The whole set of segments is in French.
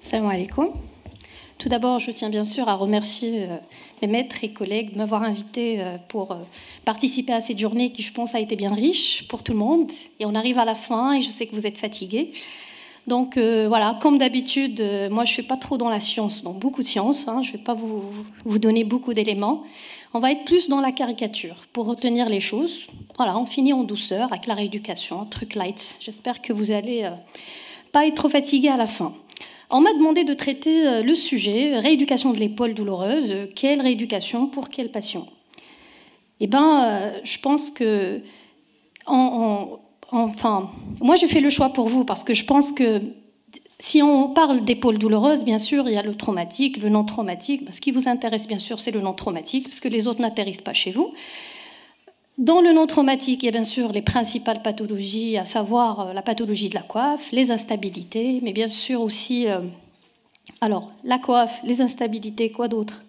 Salam alaikum. Tout d'abord, je tiens bien sûr à remercier mes maîtres et collègues de m'avoir invité pour participer à cette journée qui, je pense, a été bien riche pour tout le monde. Et on arrive à la fin et je sais que vous êtes fatigués. Donc voilà, comme d'habitude, moi je ne suis pas trop dans la science, dans beaucoup de science. Je ne vais pas vous donner beaucoup d'éléments. On va être plus dans la caricature pour retenir les choses. Voilà, on finit en douceur avec la rééducation, un truc light. J'espère que vous allez pas être trop fatigués à la fin. On m'a demandé de traiter le sujet, rééducation de l'épaule douloureuse. Quelle rééducation pour quel patient? Eh bien, je pense que... Enfin, moi j'ai fait le choix pour vous parce que je pense que si on parle d'épaule douloureuse, bien sûr, il y a le traumatique, le non-traumatique. Ce qui vous intéresse, bien sûr, c'est le non-traumatique, parce que les autres n'atterrissent pas chez vous. Dans le non-traumatique, il y a bien sûr les principales pathologies, à savoir la pathologie de la coiffe, les instabilités, mais bien sûr aussi... alors, la coiffe, les instabilités, quoi d'autre?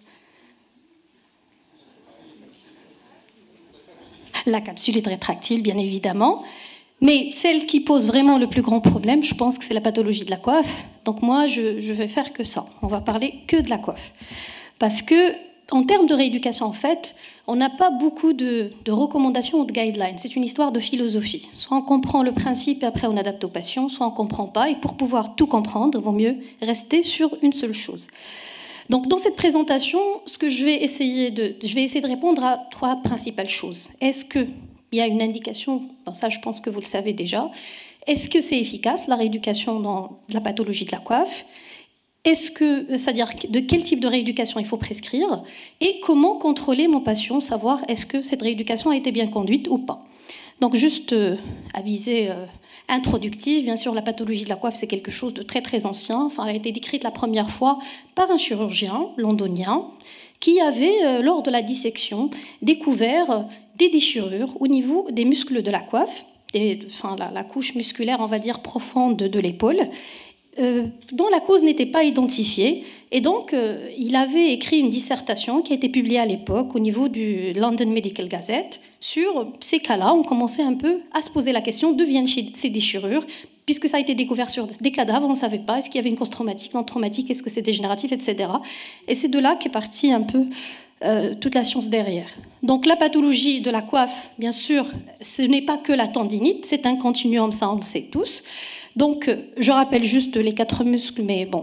La capsulite rétractile, bien évidemment. Mais celle qui pose vraiment le plus grand problème, je pense que c'est la pathologie de la coiffe. Donc moi, je vais faire que ça. On va parler que de la coiffe. Parce que, en termes de rééducation, en fait, on n'a pas beaucoup de recommandations ou de guidelines. C'est une histoire de philosophie. Soit on comprend le principe et après on adapte aux patients, soit on ne comprend pas. Et pour pouvoir tout comprendre, il vaut mieux rester sur une seule chose. Donc dans cette présentation, ce que je vais essayer de répondre à trois principales choses. Est-ce qu'il y a une indication? Bon, ça, je pense que vous le savez déjà. Est-ce que c'est efficace, la rééducation dans la pathologie de la coiffe? C'est-à-dire de quel type de rééducation il faut prescrire? Et comment contrôler mon patient, savoir est-ce que cette rééducation a été bien conduite ou pas? Donc juste à visée introductive, bien sûr, la pathologie de la coiffe, c'est quelque chose de très très ancien. Enfin, elle a été décrite la première fois par un chirurgien londonien qui avait, lors de la dissection, découvert des déchirures au niveau des muscles de la coiffe, la couche musculaire, on va dire, profonde de l'épaule, dont la cause n'était pas identifiée. Et donc, il avait écrit une dissertation qui a été publiée à l'époque au niveau du London Medical Gazette. Sur ces cas-là, on commençait un peu à se poser la question d'où viennent ces déchirures, puisque ça a été découvert sur des cadavres, on ne savait pas, est-ce qu'il y avait une cause traumatique, non traumatique, est-ce que c'est dégénératif, etc. Et c'est de là qu'est partie un peu toute la science derrière. Donc la pathologie de la coiffe, bien sûr, ce n'est pas que la tendinite, c'est un continuum, ça on le sait tous. Donc, je rappelle juste les 4 muscles, mais bon,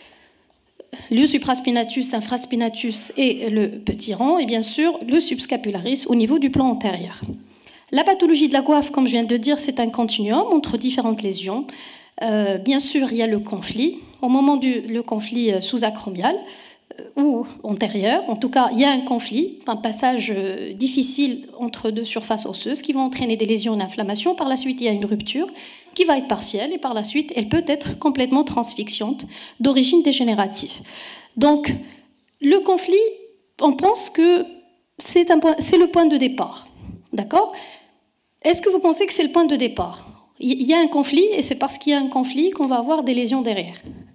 le supraspinatus, infraspinatus et le petit rond, et bien sûr le subscapularis au niveau du plan antérieur. La pathologie de la coiffe, comme je viens de dire, c'est un continuum entre différentes lésions. Bien sûr, il y a le conflit. Au moment du conflit sous-acromial ou antérieur, en tout cas, il y a un conflit, un passage difficile entre deux surfaces osseuses qui vont entraîner des lésions et d'inflammation. Par la suite, il y a une rupture qui va être partielle et par la suite, elle peut être complètement transfixiante d'origine dégénérative. Donc, le conflit, on pense que c'est le point de départ. D'accord? Est-ce que vous pensez que c'est le point de départ? Il y a un conflit et c'est parce qu'il y a un conflit qu'on va avoir des lésions derrière.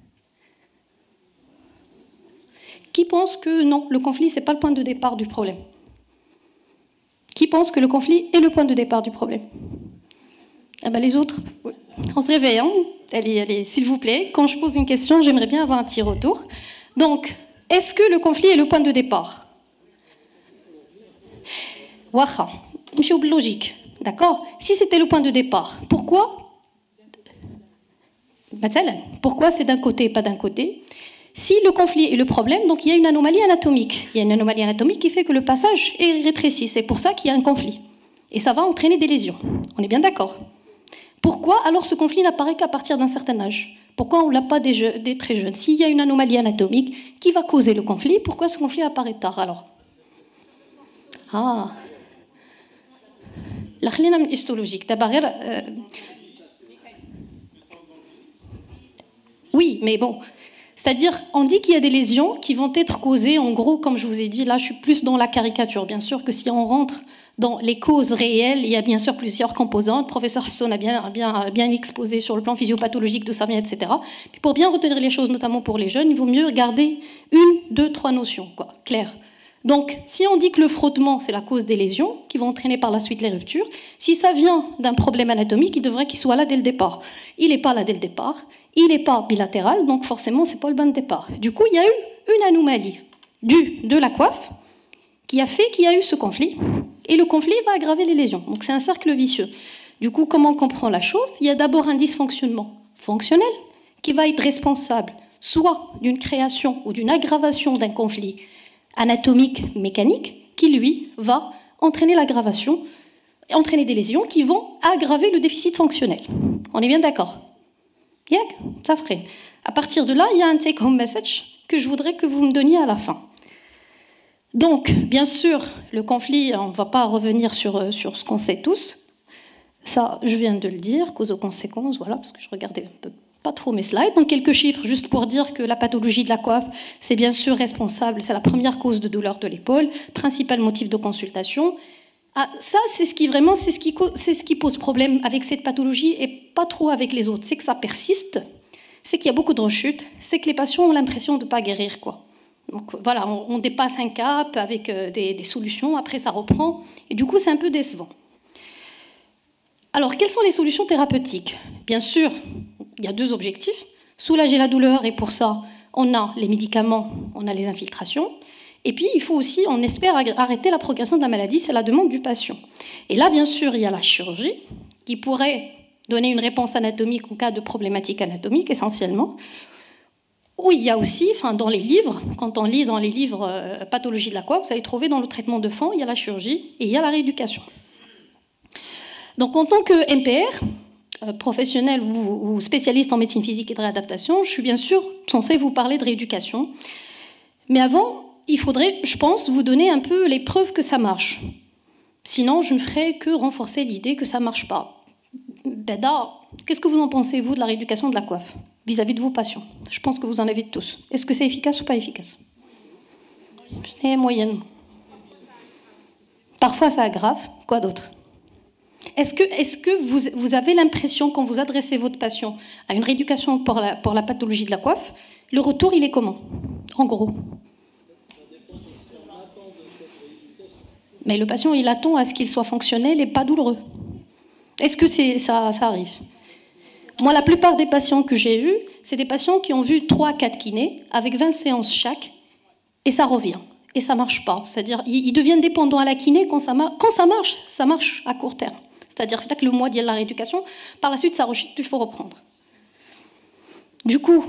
Qui pense que non, le conflit, ce n'est pas le point de départ du problème? Qui pense que le conflit est le point de départ du problème? Ah ben les autres, on se réveille, hein? Allez, s'il vous plaît. Quand je pose une question, j'aimerais bien avoir un petit retour. Donc, est-ce que le conflit est le point de départ? Waha, je suis logique, d'accord? Si c'était le point de départ, pourquoi? Pourquoi c'est d'un côté et pas d'un côté? Si le conflit est le problème, donc il y a une anomalie anatomique. Il y a une anomalie anatomique qui fait que le passage est rétréci. C'est pour ça qu'il y a un conflit. Et ça va entraîner des lésions. On est bien d'accord? Pourquoi alors ce conflit n'apparaît qu'à partir d'un certain âge? Pourquoi on ne l'a pas dès très jeune? S'il y a une anomalie anatomique qui va causer le conflit, pourquoi ce conflit apparaît tard alors? Ah. La khilina histologique. Oui, mais bon. C'est-à-dire, on dit qu'il y a des lésions qui vont être causées, en gros, comme je vous ai dit, là je suis plus dans la caricature. Bien sûr que si on rentre dans les causes réelles, il y a bien sûr plusieurs composantes. Le professeur Hassan a bien exposé sur le plan physiopathologique d'où ça vient, etc. Puis pour bien retenir les choses, notamment pour les jeunes, il vaut mieux garder 1, 2, 3 notions, quoi, claires. Donc, si on dit que le frottement, c'est la cause des lésions, qui vont entraîner par la suite les ruptures, si ça vient d'un problème anatomique, il devrait qu'il soit là dès le départ. Il n'est pas là dès le départ. il n'est pas bilatéral, donc forcément, ce n'est pas le bon départ. Du coup, il y a eu une anomalie de la coiffe qui a fait qu'il y a eu ce conflit, et le conflit va aggraver les lésions. Donc c'est un cercle vicieux. Du coup, comment on comprend la chose? Il y a d'abord un dysfonctionnement fonctionnel qui va être responsable soit d'une création ou d'une aggravation d'un conflit anatomique, mécanique, qui lui va entraîner l'aggravation, entraîner des lésions qui vont aggraver le déficit fonctionnel. On est bien d'accord? Yeah, ça ferait. À partir de là, il y a un take-home message que je voudrais que vous me donniez à la fin. Donc, bien sûr, le conflit, on ne va pas revenir sur ce qu'on sait tous. Ça, je viens de le dire, cause aux conséquences, voilà, parce que je regardais un peu pas trop mes slides. Donc, quelques chiffres, juste pour dire que la pathologie de la coiffe, c'est bien sûr responsable, c'est la première cause de douleur de l'épaule, principal motif de consultation. Ah, ça, c'est ce qui pose problème avec cette pathologie et pas trop avec les autres. C'est que ça persiste, c'est qu'il y a beaucoup de rechutes, c'est que les patients ont l'impression de ne pas guérir, quoi. Donc voilà, on dépasse un cap avec des solutions, après ça reprend, et du coup c'est un peu décevant. Alors, quelles sont les solutions thérapeutiques? Bien sûr, il y a deux objectifs, soulager la douleur, et pour ça, on a les médicaments, on a les infiltrations, et puis il faut aussi, on espère, arrêter la progression de la maladie, c'est la demande du patient. Et là, bien sûr, il y a la chirurgie, qui pourrait donner une réponse anatomique en cas de problématique anatomique, essentiellement. Ou il y a aussi, dans les livres, quand on lit dans les livres pathologie de la coiffe, vous allez trouver dans le traitement de fond, il y a la chirurgie et il y a la rééducation. Donc en tant que MPR, professionnel ou spécialiste en médecine physique et de réadaptation, je suis bien sûr censée vous parler de rééducation. Mais avant, il faudrait, je pense, vous donner un peu les preuves que ça marche. Sinon, je ne ferai que renforcer l'idée que ça ne marche pas. Qu'est-ce que vous en pensez, vous, de la rééducation de la coiffe vis-à-vis de vos patients? Je pense que vous en avez tous. Est-ce que c'est efficace ou pas efficace? Moyennement. Parfois, ça aggrave. Quoi d'autre? Est-ce que vous avez l'impression, quand vous adressez votre patient à une rééducation pour la pathologie de la coiffe, le retour, il est comment? En gros. Mais le patient, il attend à ce qu'il soit fonctionnel et pas douloureux. Est-ce que ça arrive? Moi, la plupart des patients que j'ai eus, c'est des patients qui ont vu 3 à 4 kinés, avec 20 séances chaque, et ça revient. Et ça ne marche pas. C'est-à-dire, ils deviennent dépendants à la kiné quand ça marche, ça marche à court terme. C'est-à-dire que le mois de la rééducation, par la suite, ça rechute, il faut reprendre. Du coup,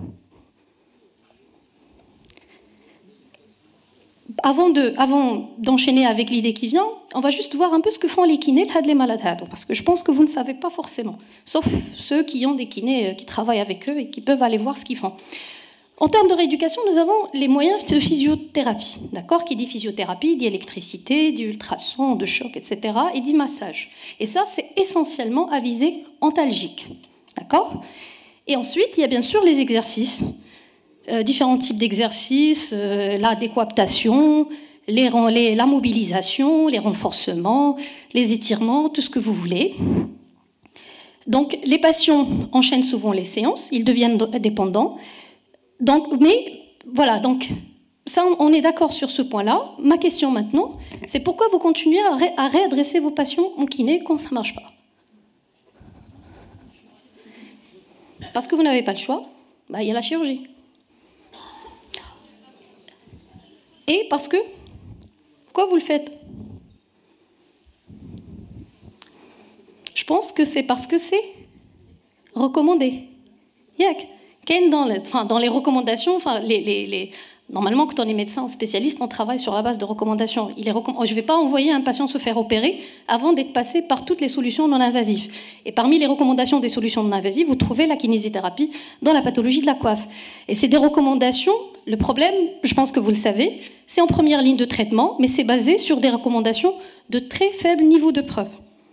avant d'enchaîner avec l'idée qui vient, on va juste voir un peu ce que font les kinés de les malades, parce que je pense que vous ne savez pas forcément, sauf ceux qui ont des kinés qui travaillent avec eux et qui peuvent aller voir ce qu'ils font. En termes de rééducation, nous avons les moyens de physiothérapie. D'accord? Qui dit physiothérapie, dit électricité, dit ultrasons, de choc, etc. et dit massage. Et ça, c'est essentiellement à visée antalgique. D'accord? Et ensuite, il y a bien sûr les exercices. Différents types d'exercices, la décoaptation, la mobilisation, les renforcements, les étirements, tout ce que vous voulez. Donc, les patients enchaînent souvent les séances, ils deviennent dépendants. Mais voilà, donc ça, on est d'accord sur ce point-là. Ma question maintenant, c'est pourquoi vous continuez à réadresser vos patients en kiné quand ça ne marche pas? Parce que vous n'avez pas le choix, il y a la chirurgie. Et parce que, pourquoi vous le faites? Je pense que c'est parce que c'est recommandé. Dans les recommandations, normalement, quand on est médecin ou spécialiste, on travaille sur la base de recommandations. Je ne vais pas envoyer un patient se faire opérer avant d'être passé par toutes les solutions non invasives. Et parmi les recommandations des solutions non invasives, vous trouvez la kinésithérapie dans la pathologie de la coiffe. Et c'est des recommandations. Le problème, je pense que vous le savez, c'est en première ligne de traitement, mais c'est basé sur des recommandations de très faible niveau de preuve.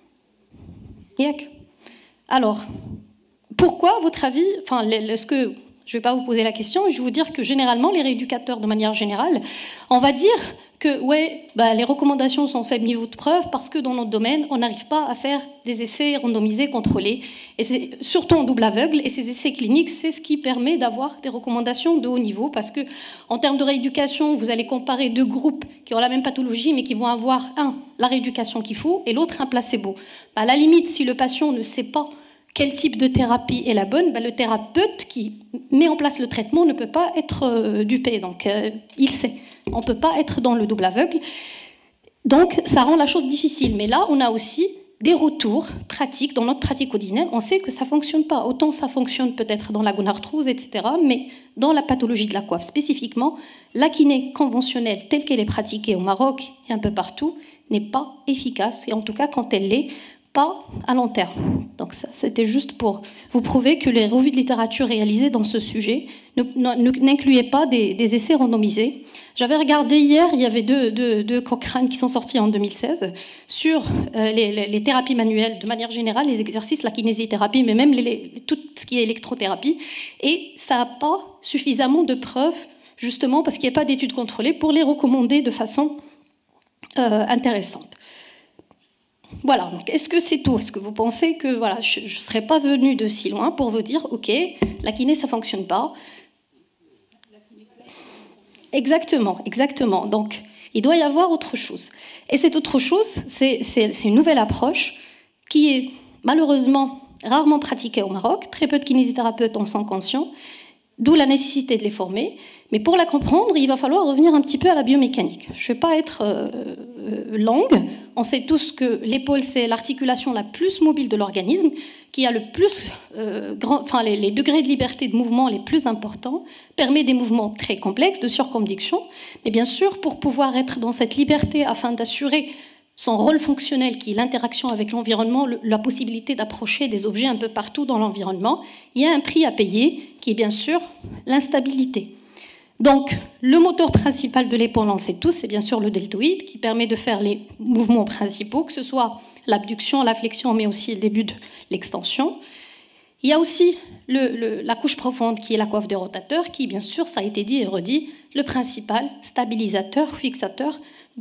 Alors, pourquoi, à votre avis, je ne vais pas vous poser la question, je vais vous dire que généralement, les rééducateurs, de manière générale, on va dire que les recommandations sont faibles niveau de preuve parce que dans notre domaine, on n'arrive pas à faire des essais randomisés, contrôlés, et c'est surtout en double aveugle, et ces essais cliniques, c'est ce qui permet d'avoir des recommandations de haut niveau, parce que en termes de rééducation, vous allez comparer 2 groupes qui ont la même pathologie, mais qui vont avoir la rééducation qu'il faut, et l'autre un placebo. À la limite, si le patient ne sait pas quel type de thérapie est la bonne? Le thérapeute qui met en place le traitement ne peut pas être dupé, donc il sait. On ne peut pas être dans le double aveugle. Donc, ça rend la chose difficile. Mais là, on a aussi des retours pratiques dans notre pratique quotidienne. On sait que ça ne fonctionne pas. Autant ça fonctionne peut-être dans la gonarthrose, etc., mais dans la pathologie de la coiffe spécifiquement, la kiné conventionnelle telle qu'elle est pratiquée au Maroc et un peu partout n'est pas efficace. Et en tout cas, quand elle l'est, pas à long terme. Donc ça, c'était juste pour vous prouver que les revues de littérature réalisées dans ce sujet n'incluaient pas des essais randomisés. J'avais regardé hier, il y avait deux Cochrane qui sont sortis en 2016 sur les thérapies manuelles, de manière générale, les exercices, la kinésithérapie, mais même tout ce qui est électrothérapie. Et ça n'a pas suffisamment de preuves, justement, parce qu'il n'y a pas d'études contrôlées, pour les recommander de façon intéressante. Voilà, donc est-ce que c'est tout? Est-ce que vous pensez que voilà, je ne serais pas venue de si loin pour vous dire, ok, la kiné, ça ne fonctionne pas? Exactement, exactement. Donc, il doit y avoir autre chose. Et cette autre chose, c'est une nouvelle approche qui est malheureusement rarement pratiquée au Maroc. Très peu de kinésithérapeutes en sont conscients, d'où la nécessité de les former. Mais pour la comprendre, il va falloir revenir un petit peu à la biomécanique. Je ne vais pas être longue. On sait tous que l'épaule, c'est l'articulation la plus mobile de l'organisme, qui a le plus les degrés de liberté de mouvement les plus importants, permet des mouvements très complexes de surconduction. Mais bien sûr, pour pouvoir être dans cette liberté, afin d'assurer son rôle fonctionnel, qui est l'interaction avec l'environnement, la possibilité d'approcher des objets un peu partout dans l'environnement, il y a un prix à payer, qui est bien sûr l'instabilité. Donc, le moteur principal de l'épaule, on le sait tous, c'est bien sûr le deltoïde, qui permet de faire les mouvements principaux, que ce soit l'abduction, la flexion, mais aussi le début de l'extension. Il y a aussi la couche profonde, qui est la coiffe des rotateurs, qui, bien sûr, ça a été dit et redit, le principal stabilisateur, fixateur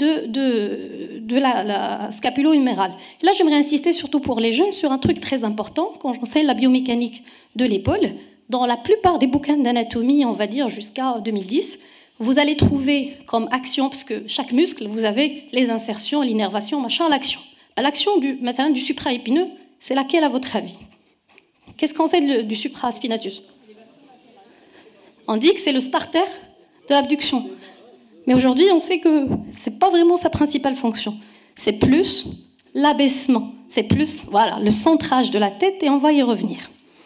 de la scapulo-humérale. Là, j'aimerais insister, surtout pour les jeunes, sur un truc très important, quand j'enseigne la biomécanique de l'épaule. Dans la plupart des bouquins d'anatomie, on va dire jusqu'à 2010, vous allez trouver comme action, parce que chaque muscle, vous avez les insertions, l'innervation, machin, l'action. L'action du supraépineux, c'est laquelle à votre avis? Qu'est-ce qu'on sait du supraspinatus? On dit que c'est le starter de l'abduction. Mais aujourd'hui, on sait que ce n'est pas vraiment sa principale fonction. C'est plus l'abaissement, c'est plus voilà, le centrage de la tête, et on va y revenir.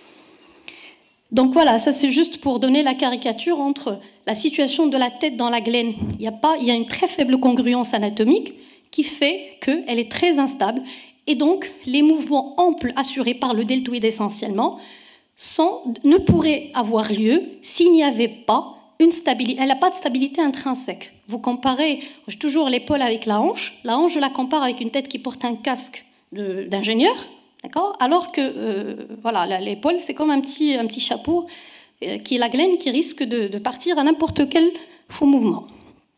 Donc voilà, ça c'est juste pour donner la caricature entre la situation de la tête dans la glène. Il y a une très faible congruence anatomique qui fait qu'elle est très instable. Et donc, les mouvements amples assurés par le deltoïde essentiellement ne pourraient avoir lieu s'il n'y avait pas une stabilité. Elle n'a pas de stabilité intrinsèque. Vous comparez toujours l'épaule avec la hanche. La hanche, je la compare avec une tête qui porte un casque d'ingénieur. D'accord ? Alors que voilà, l'épaule, c'est comme un petit chapeau qui est la glène qui risque de partir à n'importe quel faux mouvement.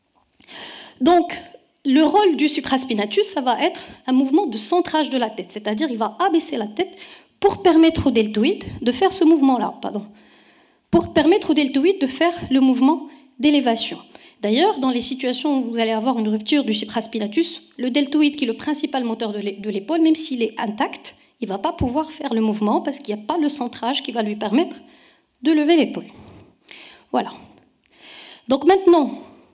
Donc, le rôle du supraspinatus, ça va être un mouvement de centrage de la tête, c'est-à-dire il va abaisser la tête pour permettre au deltoïde de faire ce mouvement-là, pour permettre au deltoïde de faire le mouvement d'élévation. D'ailleurs, dans les situations où vous allez avoir une rupture du supraspinatus, le deltoïde, qui est le principal moteur de l'épaule, même s'il est intact, il ne va pas pouvoir faire le mouvement parce qu'il n'y a pas le centrage qui va lui permettre de lever l'épaule. Voilà. Donc maintenant,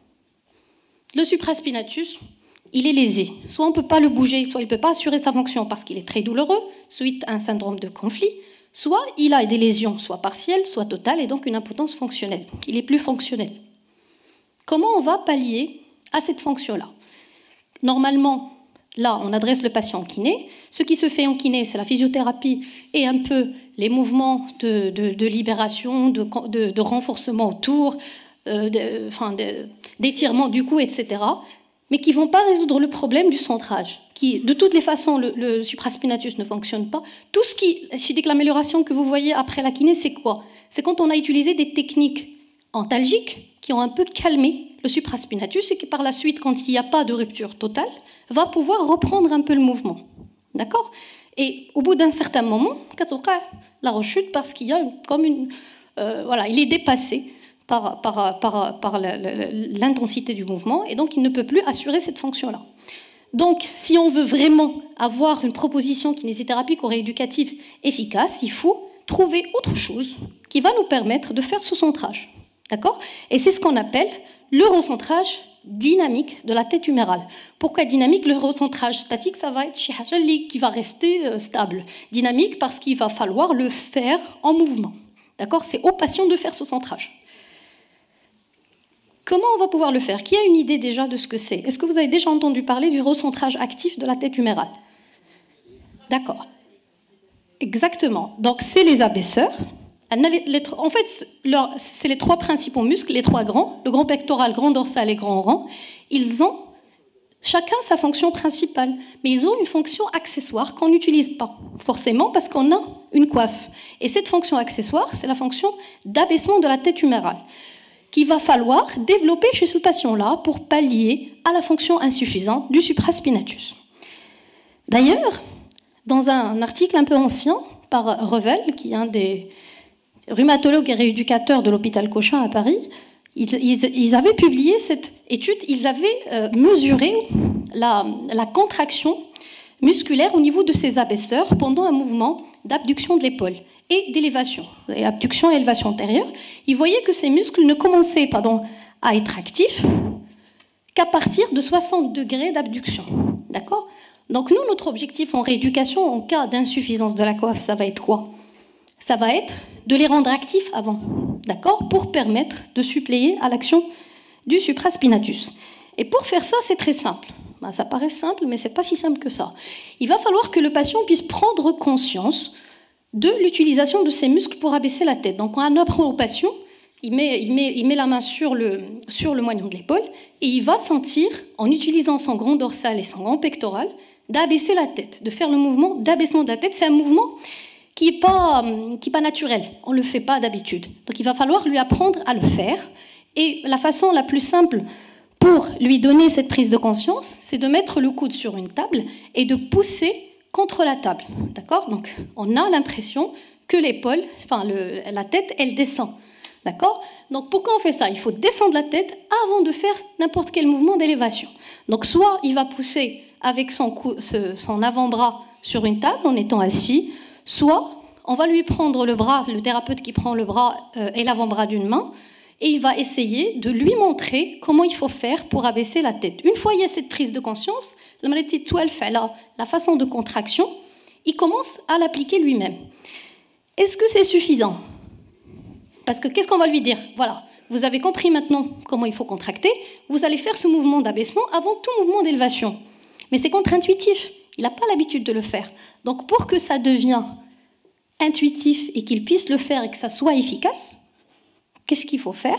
le supraspinatus, il est lésé. Soit on ne peut pas le bouger, soit il ne peut pas assurer sa fonction parce qu'il est très douloureux, suite à un syndrome de conflit, soit il a des lésions, soit partielles, soit totales, et donc une impotence fonctionnelle. Il est plus fonctionnel. Comment on va pallier à cette fonction-là? Normalement, là, on adresse le patient en kiné. Ce qui se fait en kiné, c'est la physiothérapie et un peu les mouvements de libération, de renforcement autour, d'étirement du cou, etc., mais qui ne vont pas résoudre le problème du centrage. De toutes les façons, le supraspinatus ne fonctionne pas. Tout ce qui, je dis que l'amélioration que vous voyez après la kiné, c'est quoi? C'est quand on a utilisé des techniques antalgiques qui ont un peu calmé le supraspinatus et qui, par la suite, quand il n'y a pas de rupture totale, va pouvoir reprendre un peu le mouvement. D'accord? Et au bout d'un certain moment, la rechute, parce qu'il y a comme une... voilà, il est dépassé par l'intensité du mouvement, et donc il ne peut plus assurer cette fonction-là. Donc, si on veut vraiment avoir une proposition kinésithérapie ou rééducative efficace, il faut trouver autre chose qui va nous permettre de faire ce centrage. D'accord? Et c'est ce qu'on appelle le recentrage dynamique de la tête humérale. Pourquoi dynamique? Le recentrage statique, ça va être qui va rester stable. Dynamique parce qu'il va falloir le faire en mouvement. D'accord? C'est aux patients de faire ce centrage. Comment on va pouvoir le faire? Qui a une idée déjà de ce que c'est? Est-ce que vous avez déjà entendu parler du recentrage actif de la tête humérale? D'accord. Exactement. Donc, c'est les abaisseurs. En fait, c'est les trois principaux muscles, les trois grands, le grand pectoral, grand dorsal et grand rang. Ils ont chacun sa fonction principale, mais ils ont une fonction accessoire qu'on n'utilise pas, forcément parce qu'on a une coiffe. Et cette fonction accessoire, c'est la fonction d'abaissement de la tête humérale, qu'il va falloir développer chez ce patient-là pour pallier à la fonction insuffisante du supraspinatus. D'ailleurs, dans un article un peu ancien par Revel, qui est un des rhumatologues et rééducateurs de l'hôpital Cochin à Paris, ils avaient publié cette étude, ils avaient mesuré la contraction musculaire au niveau de ces abaisseurs pendant un mouvement d'abduction de l'épaule et d'élévation, abduction et élévation antérieure. Ils voyaient que ces muscles ne commençaient à être actifs qu'à partir de 60 degrés d'abduction. D'accord? Donc nous, notre objectif en rééducation, en cas d'insuffisance de la coiffe, ça va être quoi? Ça va être de les rendre actifs avant, d'accord, pour permettre de suppléer à l'action du supraspinatus. Et pour faire ça, c'est très simple. Ça paraît simple, mais ce n'est pas si simple que ça. Il va falloir que le patient puisse prendre conscience de l'utilisation de ses muscles pour abaisser la tête. Donc, on apprend au patient, il met la main sur le moignon de l'épaule et il va sentir, en utilisant son grand dorsal et son grand pectoral, d'abaisser la tête, de faire le mouvement d'abaissement de la tête. C'est un mouvement qui n'est pas naturel. On ne le fait pas d'habitude. Donc, il va falloir lui apprendre à le faire. Et la façon la plus simple pour lui donner cette prise de conscience, c'est de mettre le coude sur une table et de pousser contre la table. D'accord? Donc, on a l'impression que l'épaule, la tête, elle descend. D'accord? Donc, pourquoi on fait ça? Il faut descendre la tête avant de faire n'importe quel mouvement d'élévation. Donc, soit il va pousser avec son avant-bras sur une table en étant assis, soit on va lui prendre le bras, le thérapeute qui prend le bras et l'avant-bras d'une main, et il va essayer de lui montrer comment il faut faire pour abaisser la tête. Une fois il y a cette prise de conscience, la façon de contraction, il commence à l'appliquer lui-même. Est-ce que c'est suffisant? Parce que qu'est-ce qu'on va lui dire? Voilà, vous avez compris maintenant comment il faut contracter, vous allez faire ce mouvement d'abaissement avant tout mouvement d'élévation. Mais c'est contre-intuitif, il n'a pas l'habitude de le faire. Donc pour que ça devienne intuitif et qu'il puisse le faire et que ça soit efficace, qu'est-ce qu'il faut faire?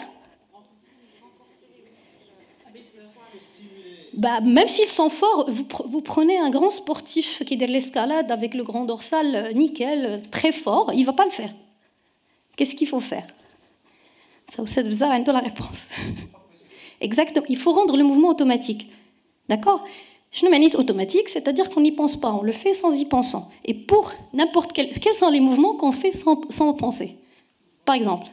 Même s'ils sont forts, vous prenez un grand sportif qui est de l'escalade avec le grand dorsal nickel, très fort, il ne va pas le faire. Qu'est-ce qu'il faut faire? Ça vous aide à la réponse. Exactement, il faut rendre le mouvement automatique. D'accord? Je ne automatique, c'est-à-dire qu'on n'y pense pas, on le fait sans y penser. Et pour n'importe quels sont les mouvements qu'on fait sans penser? Par exemple,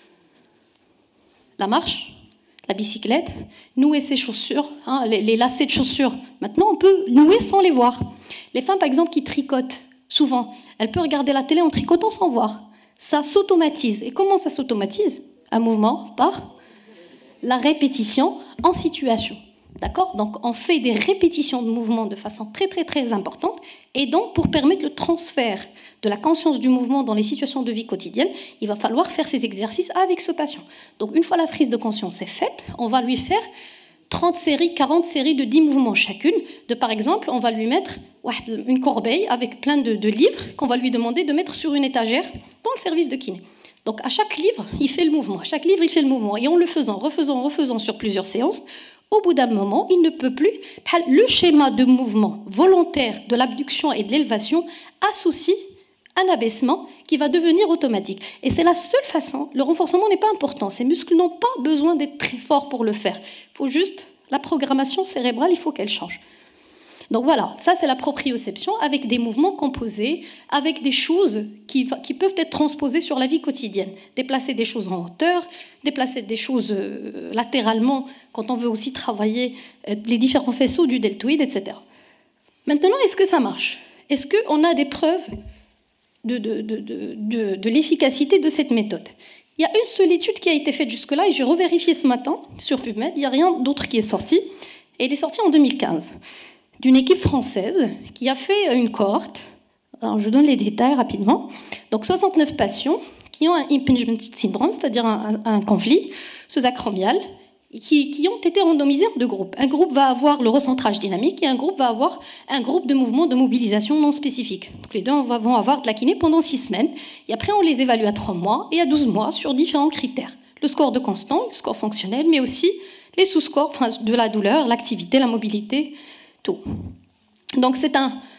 la marche, la bicyclette, nouer ses chaussures, les lacets de chaussures. Maintenant, on peut nouer sans les voir. Les femmes, par exemple, qui tricotent, souvent, elles peuvent regarder la télé en tricotant sans voir. Ça s'automatise. Et comment ça s'automatise? Un mouvement par la répétition en situation. D'accord? Donc, on fait des répétitions de mouvements de façon très, très, très importante. Et donc, pour permettre le transfert de la conscience du mouvement dans les situations de vie quotidienne, il va falloir faire ces exercices avec ce patient. Donc, une fois la prise de conscience est faite, on va lui faire 30 séries, 40 séries de 10 mouvements chacune. Par exemple, on va lui mettre une corbeille avec plein de livres qu'on va lui demander de mettre sur une étagère dans le service de kiné. Donc, à chaque livre, il fait le mouvement. À chaque livre, il fait le mouvement. Et en le faisant, refaisant sur plusieurs séances, au bout d'un moment, il ne peut plus. Le schéma de mouvement volontaire de l'abduction et de l'élévation associe un abaissement qui va devenir automatique. Et c'est la seule façon. Le renforcement n'est pas important. Ces muscles n'ont pas besoin d'être très forts pour le faire. Il faut juste la programmation cérébrale, il faut qu'elle change. Donc voilà, ça c'est la proprioception avec des mouvements composés, avec des choses qui peuvent être transposées sur la vie quotidienne. Déplacer des choses en hauteur, déplacer des choses latéralement quand on veut aussi travailler les différents faisceaux du deltoïde, etc. Maintenant, est-ce que ça marche? Est-ce qu'on a des preuves de l'efficacité de cette méthode? Il y a une seule étude qui a été faite jusque-là, et j'ai revérifié ce matin sur PubMed, il n'y a rien d'autre qui est sorti, et elle est sortie en 2015, d'une équipe française qui a fait une cohorte. Alors, je donne les détails rapidement. Donc, 69 patients qui ont un impingement syndrome, c'est-à-dire un conflit sous-acromial, qui ont été randomisés en deux groupes. Un groupe va avoir le recentrage dynamique et un groupe va avoir un groupe de mouvements de mobilisation non spécifiques. Donc, les deux vont avoir de la kiné pendant 6 semaines. Et après, on les évalue à 3 mois et à 12 mois sur différents critères. Le score de constant, le score fonctionnel, mais aussi les sous-scores de la douleur, l'activité, la mobilité, tout. Donc, c'est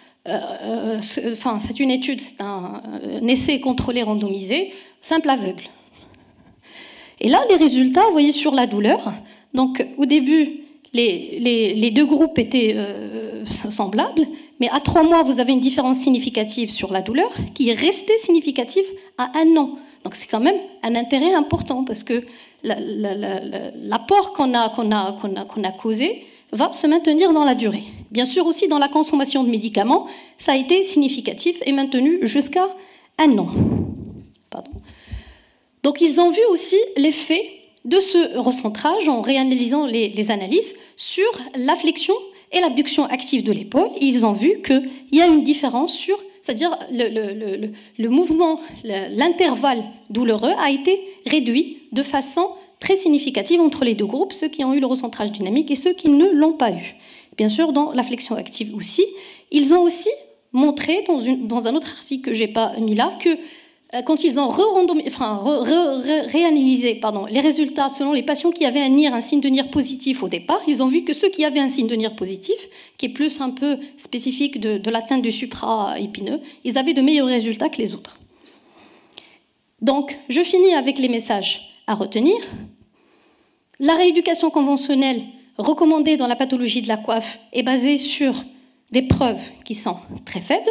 une étude, c'est un essai contrôlé randomisé, simple aveugle. Et là, les résultats, vous voyez, sur la douleur. Donc, au début, les deux groupes étaient semblables, mais à 3 mois, vous avez une différence significative sur la douleur qui est restée significative à 1 an. Donc, c'est quand même un intérêt important parce que l'apport qu'on a causé va se maintenir dans la durée. Bien sûr, aussi dans la consommation de médicaments, ça a été significatif et maintenu jusqu'à 1 an. Pardon. Donc, ils ont vu aussi l'effet de ce recentrage en réanalysant les analyses sur la flexion et l'abduction active de l'épaule. Ils ont vu qu'il y a une différence sur, c'est-à-dire le mouvement, l'intervalle douloureux a été réduit de façon très significative entre les deux groupes, ceux qui ont eu le recentrage dynamique et ceux qui ne l'ont pas eu. Bien sûr, dans la flexion active aussi. Ils ont aussi montré, dans un autre article que je n'ai pas mis là, que quand ils ont réanalysé les résultats selon les patients qui avaient un signe de NIR positif au départ, ils ont vu que ceux qui avaient un signe de NIR positif, qui est plus un peu spécifique de l'atteinte du supra-épineux, ils avaient de meilleurs résultats que les autres. Donc, je finis avec les messages à retenir. La rééducation conventionnelle recommandée dans la pathologie de la coiffe est basée sur des preuves qui sont très faibles.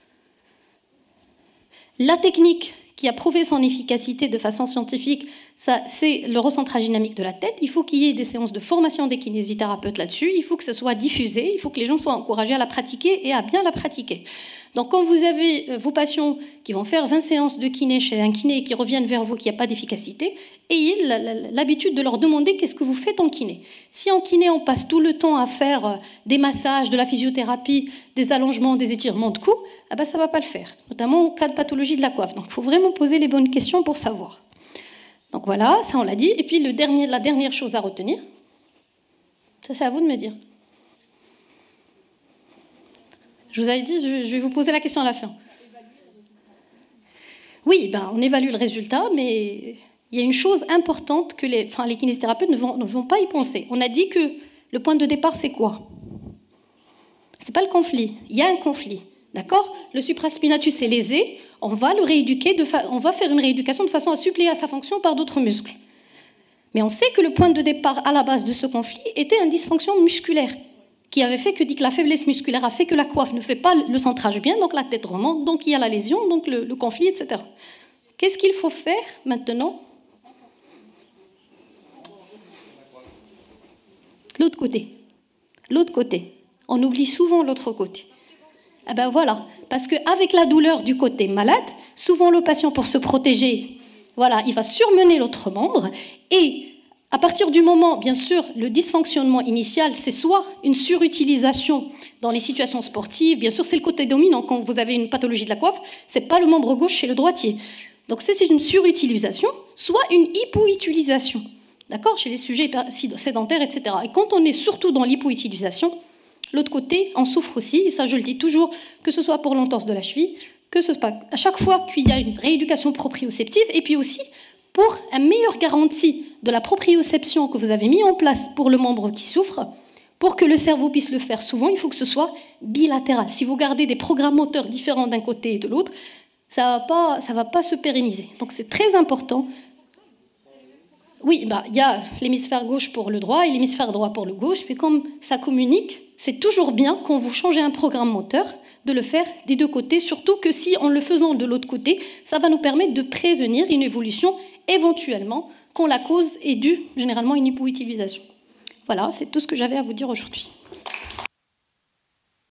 La technique qui a prouvé son efficacité de façon scientifique, c'est le recentrage dynamique de la tête. Il faut qu'il y ait des séances de formation des kinésithérapeutes là-dessus. Il faut que ce soit diffusé. Il faut que les gens soient encouragés à la pratiquer et à bien la pratiquer. Donc, quand vous avez vos patients qui vont faire 20 séances de kiné chez un kiné et qui reviennent vers vous qu'il n'y a pas d'efficacité, ayez l'habitude de leur demander qu'est-ce que vous faites en kiné. Si en kiné, on passe tout le temps à faire des massages, de la physiothérapie, des allongements, des étirements de cou, ça ne va pas le faire, notamment en cas de pathologie de la coiffe. Donc, il faut vraiment poser les bonnes questions pour savoir. Donc voilà, ça on l'a dit. Et puis la dernière chose à retenir, ça c'est à vous de me dire. Je vous avais dit, je vais vous poser la question à la fin. Oui, on évalue le résultat, mais il y a une chose importante que les kinésithérapeutes ne vont pas y penser. On a dit que le point de départ, c'est quoi? Ce n'est pas le conflit. Il y a un conflit. D'accord? Le supraspinatus est lésé, on va le rééduquer, on va faire une rééducation de façon à suppléer à sa fonction par d'autres muscles. Mais on sait que le point de départ à la base de ce conflit était une dysfonction musculaire qui avait fait que la faiblesse musculaire a fait que la coiffe ne fait pas le centrage bien, donc la tête remonte, donc il y a la lésion, donc le conflit, etc. Qu'est-ce qu'il faut faire maintenant? L'autre côté. L'autre côté. On oublie souvent l'autre côté. Eh ben voilà, parce qu'avec la douleur du côté malade, souvent le patient, pour se protéger, voilà, il va surmener l'autre membre. Et à partir du moment, bien sûr, le dysfonctionnement initial, c'est soit une surutilisation dans les situations sportives, bien sûr, c'est le côté dominant. Quand vous avez une pathologie de la coiffe, ce n'est pas le membre gauche chez le droitier. Donc c'est une surutilisation, soit une hypoutilisation, d'accord, chez les sujets sédentaires, etc. Et quand on est surtout dans l'hypoutilisation, l'autre côté en souffre aussi, et ça je le dis toujours, que ce soit pour l'entorse de la cheville, que ce soit à chaque fois qu'il y a une rééducation proprioceptive, et puis aussi pour une meilleure garantie de la proprioception que vous avez mis en place pour le membre qui souffre, pour que le cerveau puisse le faire souvent, il faut que ce soit bilatéral. Si vous gardez des programmes moteurs différents d'un côté et de l'autre, ça va pas se pérenniser. Donc c'est très important. Oui, il y a l'hémisphère gauche pour le droit et l'hémisphère droit pour le gauche, mais comme ça communique, c'est toujours bien, quand vous changez un programme moteur, de le faire des deux côtés, surtout que si en le faisant de l'autre côté, ça va nous permettre de prévenir une évolution éventuellement quand la cause est due généralement à une hypoutilisation. Voilà, c'est tout ce que j'avais à vous dire aujourd'hui.